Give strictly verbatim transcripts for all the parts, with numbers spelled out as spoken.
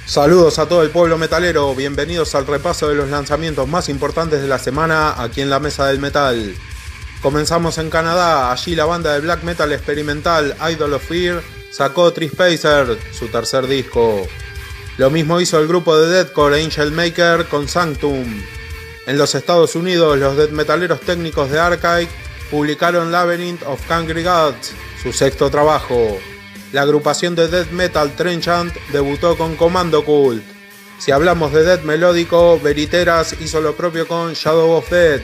Saludos a todo el pueblo metalero, bienvenidos al repaso de los lanzamientos más importantes de la semana aquí en la Mesa del Metal. Comenzamos en Canadá, allí la banda de black metal experimental Idol of Fear sacó Trespacer, su tercer disco. Lo mismo hizo el grupo de deathcore Angel Maker con Sanctum. En los Estados Unidos, los death metaleros técnicos de Archive publicaron Labyrinth of Angry Gods, su sexto trabajo. La agrupación de death metal Trenchant debutó con Commando Cult. Si hablamos de death melódico, Veriteras hizo lo propio con Shadow of Death.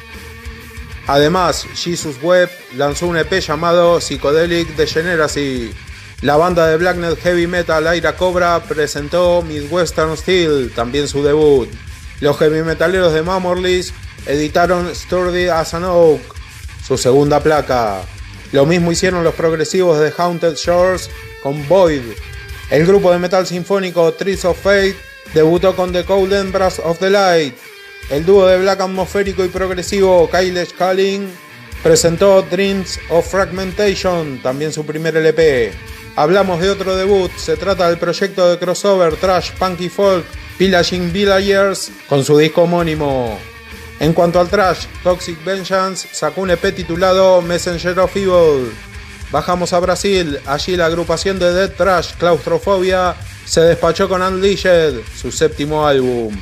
Además, Jesus Webb lanzó un E P llamado Psychedelic Degeneracy. La banda de blacknet heavy metal Ira Cobra presentó Midwestern Steel, también su debut. Los heavy metaleros de Mammothly editaron Sturdy as an Oak, su segunda placa. Lo mismo hicieron los progresivos de Haunted Shores con Void. El grupo de metal sinfónico Trees of Fate debutó con The Cold Embrace of the Light. El dúo de black atmosférico y progresivo Kailesh Calling presentó Dreams of Fragmentation, también su primer L P. Hablamos de otro debut, se trata del proyecto de crossover Trash Punky Folk Pillaging Villagers con su disco homónimo. En cuanto al thrash, Toxic Vengeance sacó un E P titulado Messenger of Evil. Bajamos a Brasil, allí la agrupación de death thrash Claustrofobia se despachó con Unleashed, su séptimo álbum.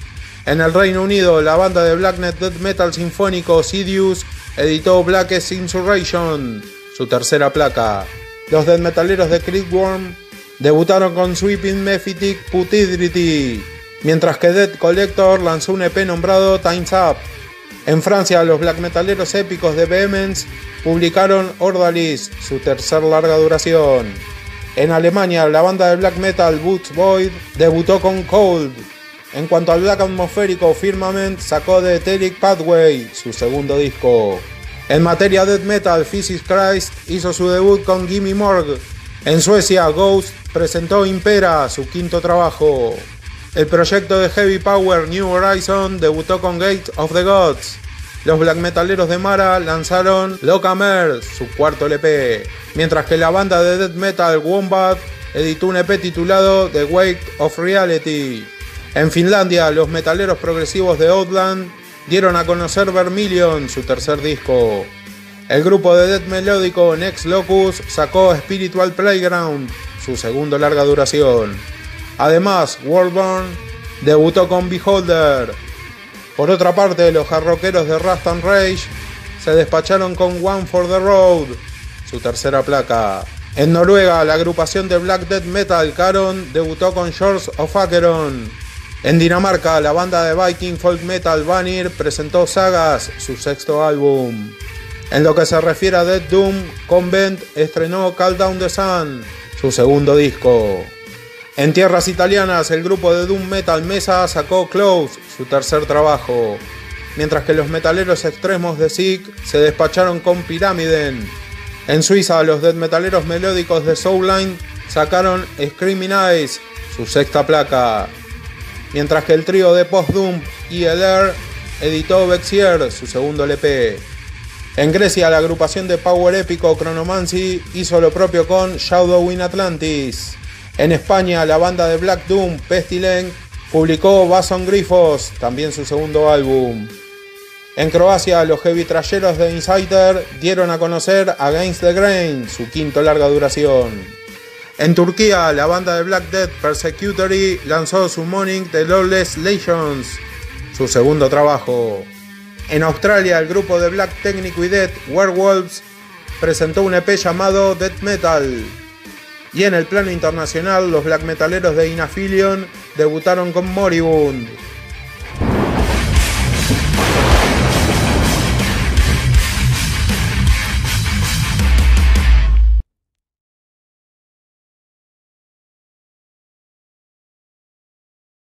En el Reino Unido, la banda de blacknet death metal sinfónico Sidious editó Blackest Insurrection, su tercera placa. Los death metaleros de Creedworm debutaron con Sweeping Mephitic Putridity, mientras que Death Collector lanzó un E P nombrado Time's Up. En Francia, los black metaleros épicos de Vehemence publicaron Ordalis, su tercer larga duración. En Alemania, la banda de black metal Boots Void debutó con Cold. En cuanto al black atmosférico, Firmament sacó The Etheric Pathway, su segundo disco. En materia death metal, Physis Christ hizo su debut con Gimme Morgue. En Suecia, Ghost presentó Impera, su quinto trabajo. El proyecto de Heavy Power New Horizon debutó con Gate of the Gods. Los black metaleros de Mara lanzaron Locamer, su cuarto L P, mientras que la banda de death metal Wombat editó un E P titulado The Weight of Reality. En Finlandia, los metaleros progresivos de Outland dieron a conocer Vermilion, su tercer disco. El grupo de death melódico Next Locus sacó Spiritual Playground, su segundo larga duración. Además, Worldborn debutó con Beholder. Por otra parte, los hardrockeros de Rust and Rage se despacharon con One for the Road, su tercera placa. En Noruega, la agrupación de black death metal Caron debutó con Shores of Acheron. En Dinamarca, la banda de Viking folk metal Vanir presentó Sagas, su sexto álbum. En lo que se refiere a Death Doom, Convent estrenó Call Down the Sun, su segundo disco. En tierras italianas, el grupo de doom metal Mesa sacó Close, su tercer trabajo, mientras que los metaleros extremos de Sick se despacharon con Pyramiden. En Suiza, los death metaleros melódicos de Soulline sacaron Screaming Eyes, su sexta placa, mientras que el trío de post-doom I L R editó Vexier, su segundo L P. En Grecia, la agrupación de power épico Chronomancy hizo lo propio con Shadow in Atlantis. En España, la banda de Black Doom Pestilence publicó Bason Grifos, también su segundo álbum. En Croacia, los heavy trasheros de Insider dieron a conocer Against the Grain, su quinto larga duración. En Turquía, la banda de Black Death Persecutory lanzó Summoning the Lawless Legions, su segundo trabajo. En Australia, el grupo de black technico y death Werewolves presentó un E P llamado Death Metal. Y en el plano internacional, los black metaleros de Inaffilion debutaron con Moribund.